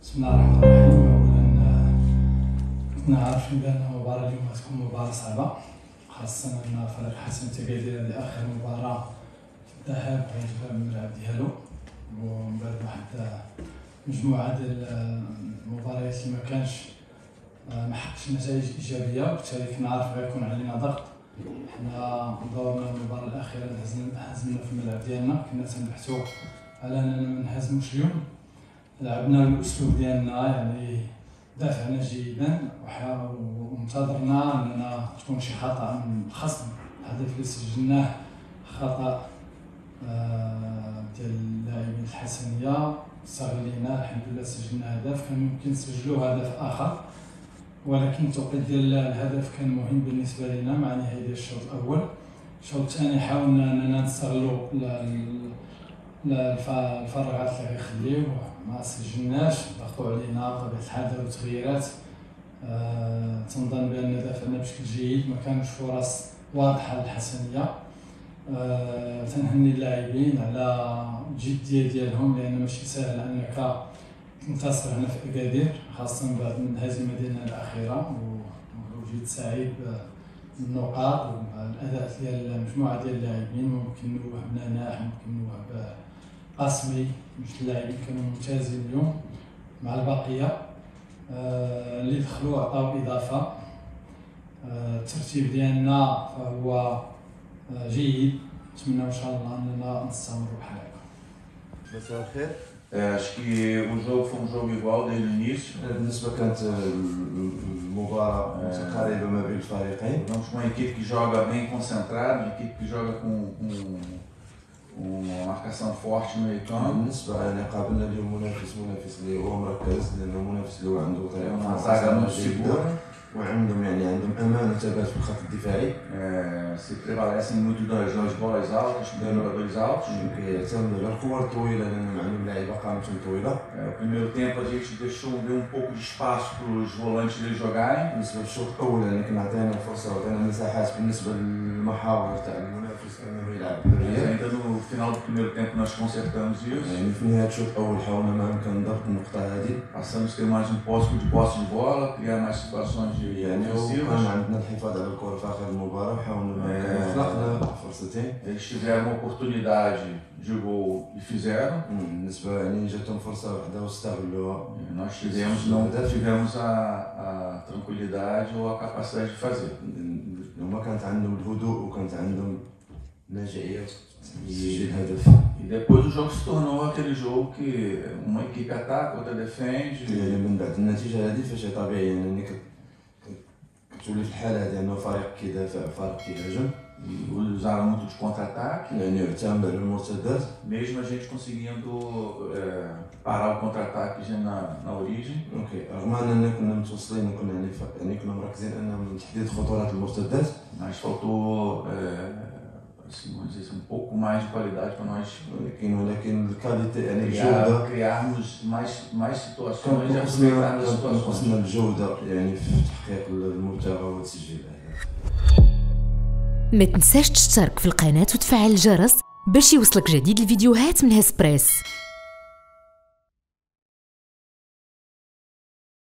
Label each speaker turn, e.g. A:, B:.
A: بسم الله الرحمن الرحيم. اولا كنت عارفين بان المباراه اليوم غتكون مباراه صعبه، خاصه ان فريق حسن تقادير هذه اخر مباراه في الذهاب غيجبر من الملعب ديالو، ومن بعد واحد مجموعه ديال المباريات اللي ما كانش ما حققش نتائج ايجابيه، وبالتالي كنا عارف غيكون علينا ضغط. حنا دورنا المباراه الاخيره اللي هزمنا في الملعب ديالنا، كنا تنبحثوا على اننا ما نهزموش اليوم. لعبنا بالاسلوب ديالنا، يعني دافعنا جيدا وانتظرنا اننا تكون شي خطا من الخصم. الهدف اللي سجلناه خطا ديال اللاعبين الحسنيه، استغلينا الحمد لله سجلنا هدف. كان ممكن نسجلوا هدف اخر، ولكن التوقيت ديال الهدف كان مهم بالنسبه لنا مع نهايه ديال الشوط الاول. الشوط الثاني حاولنا اننا نستغلوا الفراغات اللي غيخليو، ما سجلناش، ضغطوا علينا بطبيعه الحال، داروا تغييرات. تنظن بان دافعنا بشكل جيد، ما كانوش فرص واضحه للحسنيه. تنهني اللاعبين على الجديه ديالهم، لان ماشي سهل انك تنتصر هنا في اكادير، خاصه بعد من الهزيمه ديالنا الاخيره، وجيت سعيد بالنقاط والاداء ديال مجموعه ديال اللاعبين. ممكن نوه بنجاح، ممكن نوه قاسمي، مش اللاعبين كانوا ممتازين اليوم مع البقيه اللي دخلوا عطاو اضافه. الترتيب ديالنا فهو جيد، نتمنى ان شاء الله اننا نستمروا بحال هكا.
B: مساء الخير.
C: Acho que o jogo foi um jogo igual desde o início.
B: بالنسبة كانت المباراة متقاربة ما بين الفريقين.
C: Vamos com uma equipe que joga bem concentrada, uma equipe que joga com uma marcação forte no meio campo.
B: بالنسبة يعني قابلنا اليوم منافس اللي هو مركز، لأنه منافس اللي هو عنده
C: uma zaga muito segura.
B: وعندهم أمان وثبات في الخط الدفاعي.
C: Se prevalecem muito das bolas altas, dos jogadores altos.
B: يعتمدوا على الكور الطويلة لأنهم عندهم لعيبة قامتهم طويلة.
C: O primeiro tempo a gente deu um pouco de espaço para os volantes eles jogarem.
B: بالنسبة للشوط الأول يعني كنا عطينا فرصة وعطينا مساحات بالنسبة للمحاور تاع المنافس أنه يلعب بالريال.
C: Ainda no final do primeiro tempo nós consertamos isso.
B: يعني في نهاية الشوط الأول حاولنا ما أمكن ضبط النقطة هذه.
C: Passamos a ter mais um posse de bola, criar mais situações
B: يعني كان عندنا الحفاظ على الكرة في آخر المباراة، وحاولنا خلقنا فرصتين.
C: Eles tiveram uma oportunidade de gol e fizeram.
B: بالنسبة يعني جاتهم فرصة واحدة واستغلوها.
C: Nós não tivemos a tranquilidade ou a capacidade de fazer.
B: وما كانت عندهم الهدوء وكانت عندهم نجاعية يجي الهدف.
C: E depois o jogo se tornou aquele jogo que uma equipe ataca, outra defende.
B: يعني من بعد النتيجة هذه فشي طبيعي يعني كتولي في الحالة هذه أنه فريق كيدافع وفريق كيهاجم.
C: Usaram muito de contra-ataque.
B: يعني اعتمد على المرتدات.
C: Mesmo a gente conseguindo parar o contra-ataque já na origem.
B: اوكي، رغم أننا كنا متوصلين وكنا يعني كنا مركزين أنهم تحديد خطورات المرتدات.
C: Mas faltou assim, vamos dizer, um pouco mais de qualidade para nós.
B: ولكن الكاليتي يعني الجودة.
C: criarmos mais situações e aproveitarmos as situações.
B: وصلنا الجودة يعني في تحقيق المبتغى وتسجيل الأهداف.
D: ما تنساش تشترك في القناة وتفعل الجرس باش يوصلك جديد الفيديوهات من هسبريس.